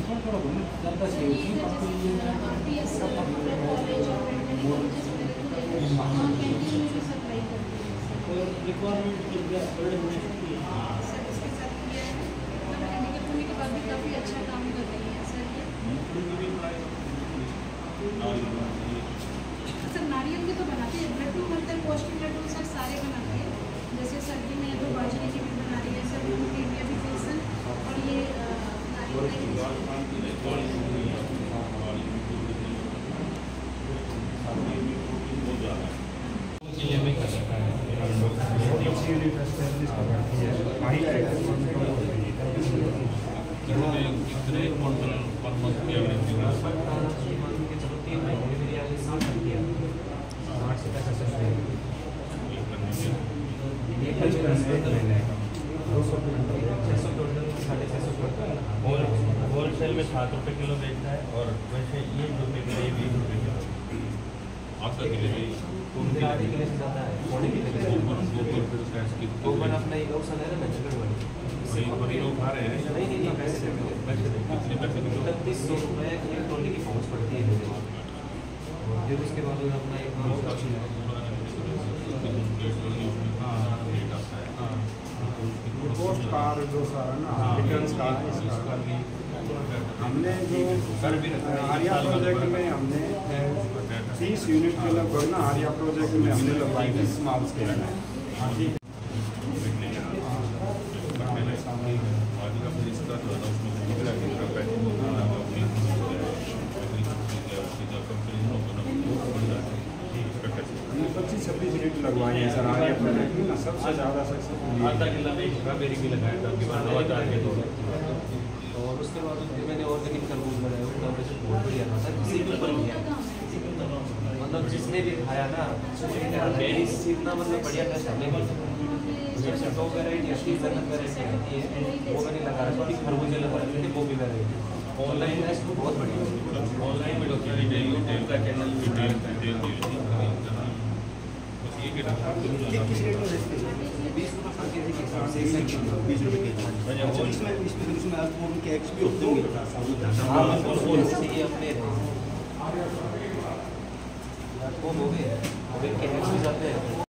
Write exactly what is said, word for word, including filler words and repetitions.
काफ़ी अच्छा काम कर रही है सर। सर नारियल के तो बनाते हैं, लड्डू बनते हैं, पौष्टिक लड्डू सर सारे बनाते हैं। जैसे सर्दी में तो बाजरे की भी बना रही है सर, दूध की भी बेसन, और ये नारियल होलसेल में सात रुपये किलो बेचता है, और वैसे ये जो बेचता है ये बीस रुपये किलो आपका किलो आधे किलो से ज़्यादा है। गोबर अपना एक ऑप्शन है ना, वही लोग खा रहे हैं। नहीं नहीं नहीं पैसे कितने पैसे किलो? इकतीस सौ रुपये एक ट्रॉली की पहुँच पड़ती है। फिर उसके बाद अपना एक पोस्ट कार जो सारा ना रिटर्न्स का हमने जो आर्या प्रोजेक्ट में हमने तीस यूनिट के लगभग ना आर्या प्रोजेक्ट में हमने लगवाई थी स्मॉल स्केल में। पच्चीस छब्बीस यूनिट लगवाए हैं सर आर्या प्रोजेक्ट में ना, सबसे ज़्यादा सक्सेसफुल आधा किला में स्ट्रॉबेरी भी लगाया था कि बाद में चार के दो, और उसके बाद मैंने ऑर्गेनिक तरबूज बनाया, उसका वैसे बहुत बढ़िया था सर। किसी भी पर लिया मतलब जिसने भी खाया ना मेरी सीखना मतलब बढ़िया टेस्ट हमने जैसे दो वेराइटी अस्सी जनरल वेराइटी आती है वो मैंने लगा रखा थी, खरबूजे लगा रखे थे, वो भी वेराइटी ऑनलाइन टेस्ट बहुत बढ़िया। ऑनलाइन में डिटेल का चैनल डिटेल डिटेल किस रेट में बेचते हैं? बीस रुपये पर के जी के हिसाब से बीस रुपये के जी। अच्छा इसमें इसमें इसमें आपको उनके एक्स भी होते होंगे ये अपने वो हो गए, अब इनके एक्स भी जाते हैं।